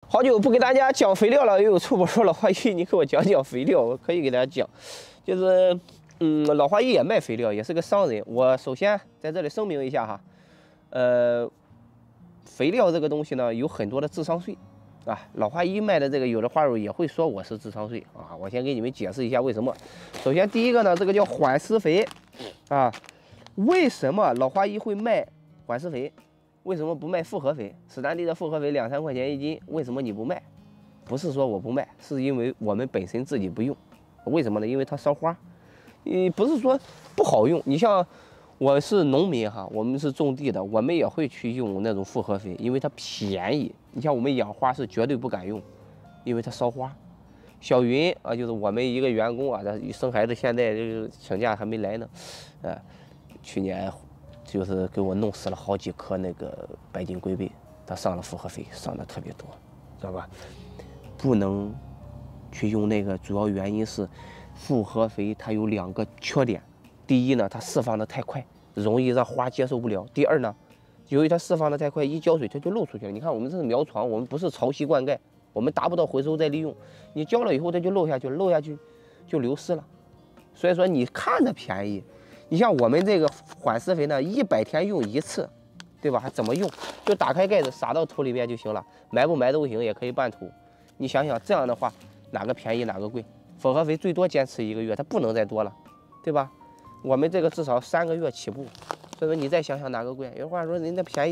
好久不给大家讲肥料了，又有臭不说老花鱼，你给我讲讲肥料，我可以给大家讲。就是，老花鱼也卖肥料，也是个商人。我首先在这里声明一下哈，肥料这个东西呢，有很多的智商税啊。老花鱼卖的这个，有的花友也会说我是智商税啊。我先给你们解释一下为什么。首先第一个呢，这个叫缓释肥啊。为什么老花鱼会卖缓释肥？为什么不卖复合肥？史丹利的复合肥2、3块钱一斤，为什么你不卖？不是说我不卖，是因为我们本身自己不用。为什么呢？因为它伤花。不是说不好用。你像我是农民哈，我们是种地的，我们也会去用那种复合肥，因为它便宜。你像我们养花是绝对不敢用，因为它烧花。小云啊，就是我们一个员工啊，他生孩子现在就是请假还没来呢，去年。就是给我弄死了好几颗那个白金龟背，它上了复合肥，上的特别多，知道吧？不能去用那个，主要原因是复合肥它有2个缺点。第一呢，它释放的太快，容易让花接受不了；第二呢，由于它释放的太快，一浇水它就漏出去了。你看我们这是苗床，我们不是潮汐灌溉，我们达不到回收再利用。你浇了以后它就漏下去，漏下去就流失了。所以说你看着便宜。你像我们这个缓释肥呢，100天用1次，对吧？还怎么用？就打开盖子撒到土里面就行了，埋不埋都行，也可以拌土。你想想这样的话，哪个便宜哪个贵？复合肥最多坚持1个月，它不能再多了，对吧？我们这个至少3个月起步，所以说你再想想哪个贵？有话说人家便宜。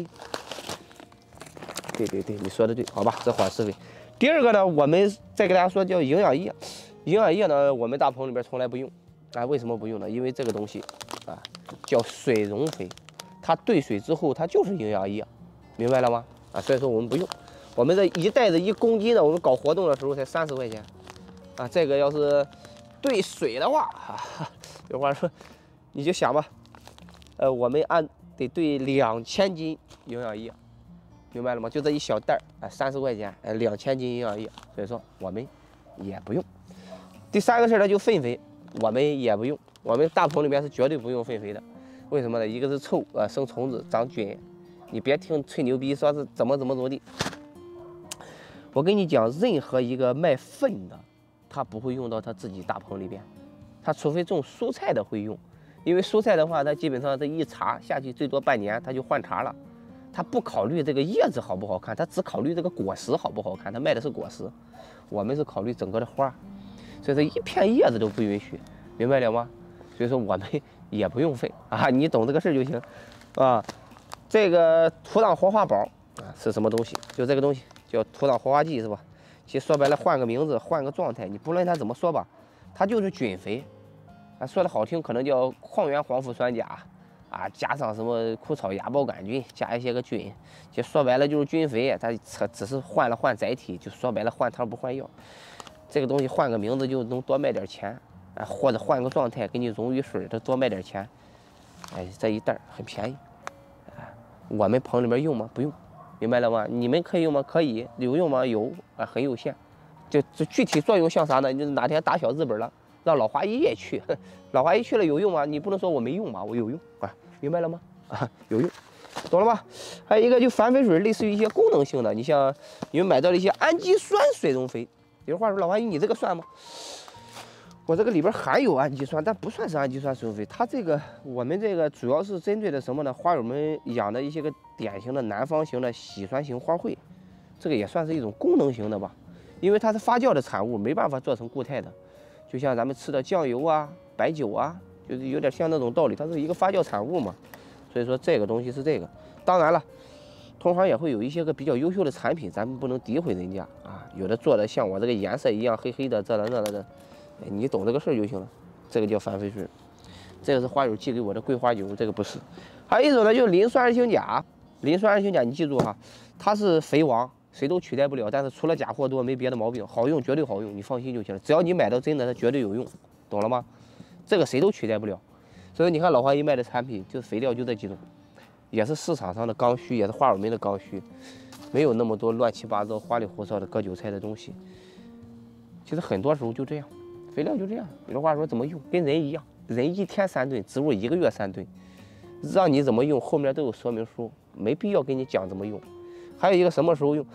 对，你说的对，好吧？这缓释肥。第二个呢，我们再给大家说叫营养液。营养液呢，我们大棚里边从来不用。为什么不用呢？因为这个东西啊叫水溶肥，它兑水之后它就是营养液，明白了吗？所以说我们不用。我们这一袋子1公斤的，我们搞活动的时候才30块钱这个要是兑水的话有话说你就想吧，我们得兑2000斤营养液，明白了吗？就这一小袋30块钱，2000斤营养液，所以说我们也不用。第3个事呢，就粪肥。我们也不用，我们大棚里面是绝对不用粪肥的。为什么呢？一个是臭生虫子长菌，你别听吹牛逼说是怎么地。我跟你讲，任何一个卖粪的，他不会用到他自己大棚里边，他除非种蔬菜的会用，因为蔬菜的话，它基本上这一茬下去最多半年，他就换茬了，他不考虑这个叶子好不好看，他只考虑这个果实好不好看，他卖的是果实，我们是考虑整个的花。所以说一片叶子都不允许，明白了吗？所以说我们也不用粪你懂这个事就行这个土壤活化宝是什么东西？就这个东西叫土壤活化剂是吧？其实说白了换个名字换个状态，你不论它怎么说吧，它就是菌肥说的好听可能叫矿源黄腐酸钾加上什么枯草芽孢杆菌，加一些个菌，就说白了就是菌肥，它只是换载体，就说白了换汤不换药。这个东西换个名字就能多卖点钱或者换个状态给你溶于水，它多卖点钱。这一袋很便宜我们棚里面用吗？不用，明白了吗？你们可以用吗？可以。有用吗？有很有限。这具体作用像啥呢？你哪天打小日本了，让老花鱼也去，老花鱼去了有用吗？你不能说我没用嘛，我有用明白了吗？有用，懂了吧？还有一个就反肥水，类似于一些功能性的，你像你们买到了一些氨基酸水溶肥。有话说，老花鱼你这个算吗？我这个里边含有氨基酸，但不算是氨基酸水溶肥。它这个我们这个主要是针对的什么呢？花友们养的一些个典型的南方型的喜酸型花卉，这个也算是一种功能型的吧，因为它是发酵的产物，没办法做成固态的。就像咱们吃的酱油白酒就是有点像那种道理，它是一个发酵产物嘛。所以说这个东西是这个。当然了。同行也会有一些个比较优秀的产品，咱们不能诋毁人家有的做的像我这个颜色一样黑黑的，这了那了的，你懂这个事儿就行了。这个叫反肥水，这个是花友寄给我的桂花油，这个不是。还有一种呢，就是磷酸二氢钾。磷酸二氢钾你记住它是肥王，谁都取代不了，但是除了假货多没别的毛病，好用绝对好用，你放心就行了。只要你买到真的，它绝对有用，懂了吗？这个谁都取代不了。所以你看老花鱼卖的产品，就是肥料就这几种。也是市场上的刚需，也是花友们的刚需，没有那么多乱七八糟、花里胡哨的割韭菜的东西。其实很多时候就这样，肥料就这样。有的话说怎么用，跟人一样，人1天3顿，植物1个月3顿，让你怎么用，后面都有说明书，没必要给你讲怎么用。还有一个什么时候用，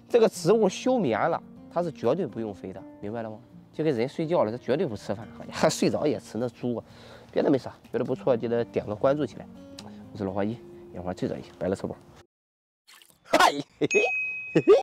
这个植物休眠了，它是绝对不用肥的，明白了吗？就跟人睡觉了，它绝对不吃饭，还睡着也吃那猪啊。别的没啥，觉得不错记得点个关注起来。我是老花一，一会儿记着一，白了吃饱。嗨，嘿嘿嘿嘿。